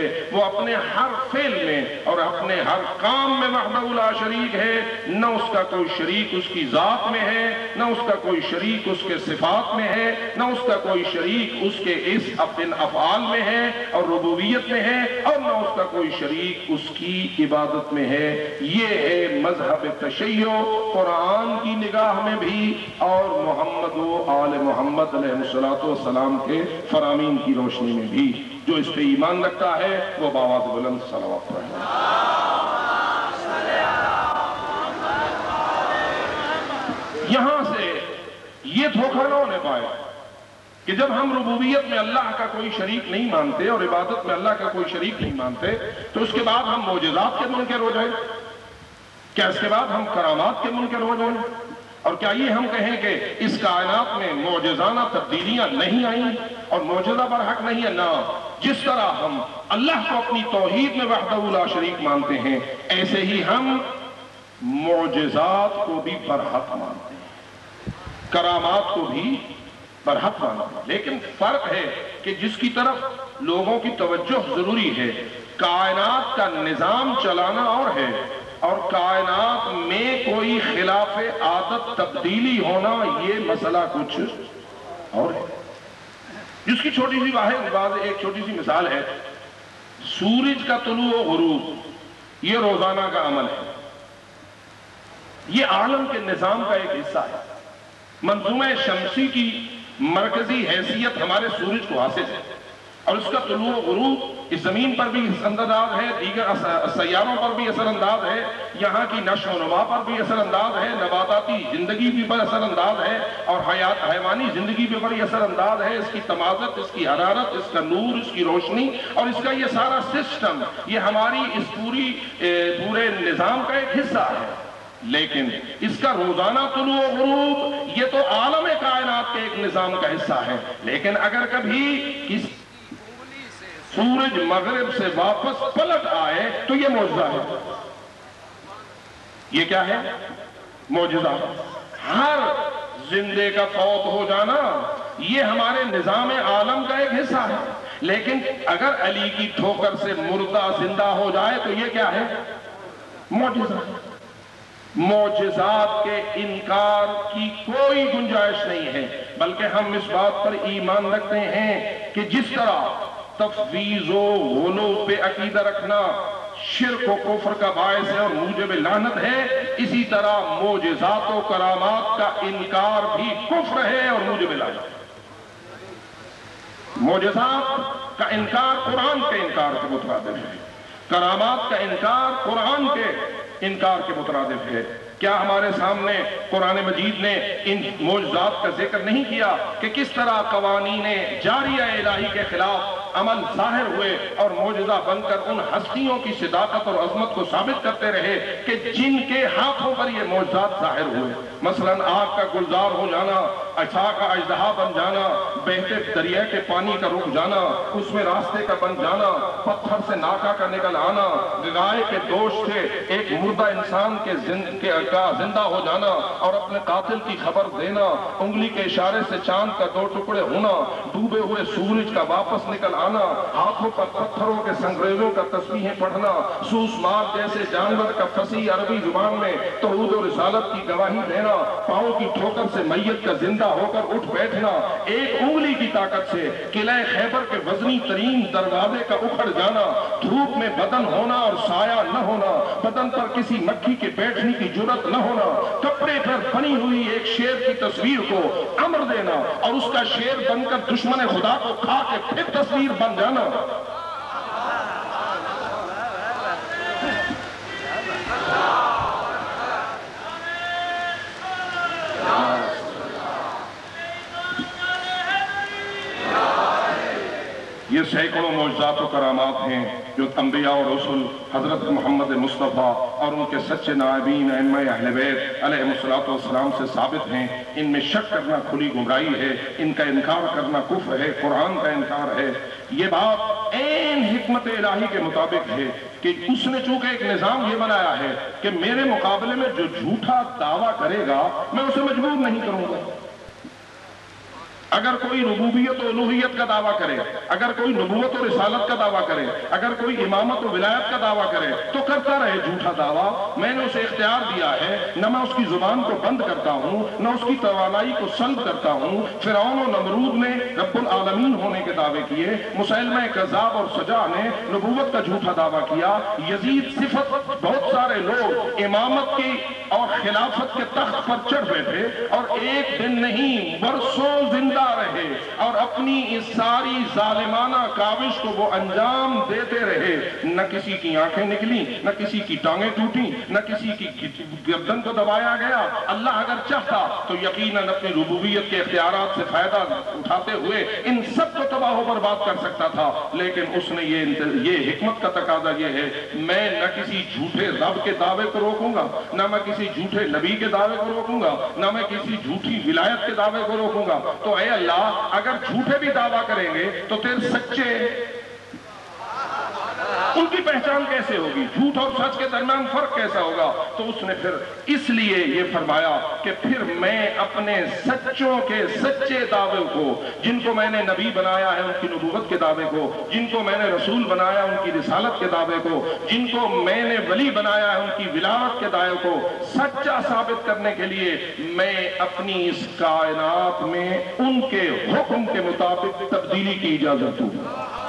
وہ اپنے ہر فعل میں اور اپنے ہر کام میں وحدہ لا شریک ہے، نہ اس کا کوئی شریک اس کی ذات میں ہے، نہ اس کا کوئی شریک اس کے صفات میں ہے، نہ اس کا کوئی شریک اس کے اس اپن افعال میں ہے اور ربوبیت میں ہے، اور نہ اس کا کوئی شریک اس کی عبادت میں ہے۔ یہ ہے مذہب تشیع قرآن کی نگاہ میں بھی اور محمد و آل محمد علیہ السلام کے فرامین کی روشنی میں بھی۔ جو اس پہ ایمان رکھتا ہے وہ بآواز بلند صلوات پڑھے۔ یہاں سے یہ دھوکہ نہ ہونے پائے کہ جب ہم ربوبیت میں اللہ کا کوئی شریک نہیں مانتے اور عبادت میں اللہ کا کوئی شریک نہیں مانتے تو اس کے بعد ہم معجزات کے منکر ہو جائیں؟ کیا اس کے بعد ہم کرامات کے منکر ہو جائیں؟ اور کیا یہ ہم کہیں کہ اس کائنات میں معجزانہ تبدیلیاں نہیں آئیں اور معجزہ برحق نہیں ہے؟ نہ، جس طرح ہم اللہ کو اپنی توحید میں وحدہ لا شریک مانتے ہیں ایسے ہی ہم معجزات کو بھی برحق مانتے ہیں، کرامات کو بھی برحق مانتے ہیں۔ لیکن فرق ہے کہ جس کی طرف لوگوں کی توجہ ضروری ہے، کائنات کا نظام چلانا اور ہے اور کائنات میں کوئی خلاف عادت تبدیلی ہونا یہ مسئلہ کچھ اور ہے۔ جس کی چھوٹی سی ایک چھوٹی سی مثال ہے، سورج کا طلوع و غروب یہ روزانہ کا عمل ہے، یہ عالم کے نظام کا ایک حصہ ہے۔ منظومہ شمسی کی مرکزی حیثیت ہمارے سورج کو حاصل ہے اور اس کا طلوع و غروب اس زمین پر بھی اثر انداز ہے، دیگر سیاروں پر بھی اثر انداز ہے، یہاں کی نشو و نما پر بھی اثر انداز ہے، نباتاتی زندگی بھی پر اثر انداز ہے اور حیوانی زندگی بھی بڑی اثر انداز ہے۔ اس کی تمازت، اس کی حرارت، اس کا نور، اس کی روشنی اور اس کا یہ سارا سسٹم یہ ہماری اس پورے نظام کا ایک حصہ ہے۔ لیکن اس کا روزانہ طلوع و غروب یہ تو عالم کائنات کے ایک نظام کا حصہ ہے۔ لیکن اگر کبھی کسی سورج مغرب سے واپس پلٹ آئے تو یہ معجزہ ہے۔ یہ کیا ہے؟ معجزہ۔ ہر زندے کا فوت ہو جانا یہ ہمارے نظام عالم کا ایک حصہ ہے، لیکن اگر علی کی ٹھوکر سے مردہ زندہ ہو جائے تو یہ کیا ہے؟ معجزہ۔ معجزات کے انکار کی کوئی گنجائش نہیں ہے، بلکہ ہم اس بات پر ایمان رکھتے ہیں کہ جس طرح تفویض و غلو پہ عقیدہ رکھنا شرک و کفر کا باعث ہے اور موجب لعنت ہے، اسی طرح معجزات و کرامات کا انکار بھی کفر ہے اور موجب لعنت ہے۔ معجزات کا انکار قرآن کے انکار کے مترادف ہے، کرامات کا انکار قرآن کے انکار کے مترادف ہے۔ کیا ہمارے سامنے قرآن مجید نے ان معجزات کا ذکر نہیں کیا کہ کس طرح قوانین جاریہ الہی کے خلاف عمل ظاہر ہوئے اور معجزہ بن کر ان ہستیوں کی صداقت اور عظمت کو ثابت کرتے رہے کہ جن کے ہاتھوں پر یہ معجزات ظاہر ہوئے؟ مثلا آگ کا گلزار ہو جانا، عصا کا اژدہا بن جانا، بہتے دریا کے پانی کا رک جانا، اس میں راستے کا بن جانا، پتھر سے ناکا کا نکل آنا، گائے کے دوش سے ایک مردہ انسان کے زندہ ہو جانا اور اپنے قاتل کی خبر دینا، انگلی کے اشارے سے چاند کا 2 ٹکڑے ہونا، ڈوبے ہوئے سورج کا واپس نکل آنا، ہاتھوں پر پتھروں کے سنگریزوں کا تسبیحیں پڑھنا، سوس مار جیسے جانور کا فصیح عربی زبان میں توحید و رسالت کی گواہی دینا، پاؤں کی ٹھوکر سے میت کا زندہ ہو کر اٹھ بیٹھنا، ایک انگلی کی طاقت سے قلعہ خیبر کے وزنی ترین دروازے کا اکھڑ جانا، دھوپ میں بدن ہونا اور سایہ نہ ہونا، بدن پر کسی مکھی کے بیٹھنے کی جرت نہ ہونا، کپڑے پر بنی ہوئی ایک شیر کی تصویر کو امر دینا اور اس کا شیر بن کر دشمن خدا کو کھا کے پھر تصویر بن جانا۔ یہ سینکڑوں معجزات و کرامات ہیں جو انبیاء اور رسول حضرت محمد مصطفیٰ اور ان کے سچے نائبین ائمہ اہل بیت علیہ السلام سے ثابت ہیں۔ ان میں شک کرنا کھلی گمراہی ہے، ان کا انکار کرنا کفر ہے، قرآن کا انکار ہے۔ یہ بات عین حکمت الہی کے مطابق ہے کہ اس نے چونکہ ایک نظام یہ بنایا ہے کہ میرے مقابلے میں جو جھوٹا دعویٰ کرے گا میں اسے مجبور نہیں کروں گا۔ اگر کوئی ربوبیت و الوہیت کا دعویٰ کرے، اگر کوئی نبوت و رسالت کا دعویٰ کرے، اگر کوئی امامت و ولایت کا دعویٰ کرے تو کرتا رہے جھوٹا دعویٰ۔ میں نے اسے اختیار دیا ہے، نہ میں اس کی زبان کو بند کرتا ہوں نہ اس کی توانائی کو سلب کرتا ہوں۔ فرعون و نمرود نے رب العالمین ہونے کے دعوے کیے، مسیلمہ کذاب اور سجاع نے نبوت کا جھوٹا دعویٰ کیا، یزید صفت بہت سارے لوگ امامت کی اور خلافت کے تخت پر چڑھ بیٹھے اور ایک دن نہیں برسوں زندہ رہے اور اپنی اس ساری ظالمانہ کاوش کو وہ انجام دیتے رہے۔ نہ کسی کی آنکھیں نکلی، نہ کسی کی ٹانگیں ٹوٹی، نہ کسی کی گردن کو دبایا گیا۔ اللہ اگر چاہتا تو یقیناً اپنی ربوبیت کے اختیارات سے فائدہ اٹھاتے ہوئے ان سب کو تباہ و برباد کر سکتا تھا، لیکن اس نے یہ حکمت کا تقاضا یہ ہے، میں نہ کسی جھوٹے رب کے دعوے کو روکوں گا، نہ میں کسی جھوٹے نبی کے دعوے کو روکوں گا، نہ میں کسی جھوٹی ولایت کے دعوے کو روکوں گا۔ تو اے اللہ، اگر جھوٹے بھی دعویٰ کریں گے تو تیرے سچے ان کی پہچان کیسے ہوگی؟ جھوٹ اور سچ کے درمیان فرق کیسا ہوگا؟ تو اس نے پھر اس لیے یہ فرمایا کہ پھر میں اپنے سچوں کے سچے دعوے کو، جن کو میں نے نبی بنایا ہے ان کی نبوت کے دعوے کو، جن کو میں نے رسول بنایا ان کی رسالت کے دعوے کو، جن کو میں نے ولی بنایا ہے ان کی ولایت کے دعوے کو سچا ثابت کرنے کے لیے میں اپنی اس کائنات میں ان کے حکم کے مطابق تبدیلی کی اجازت دوں۔